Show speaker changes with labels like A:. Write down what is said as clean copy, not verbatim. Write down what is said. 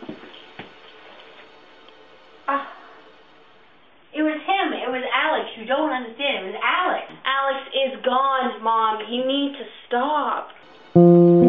A: It was him. It was Alex. You don't understand. It was Alex. Alex is gone, Mom. You need to stop.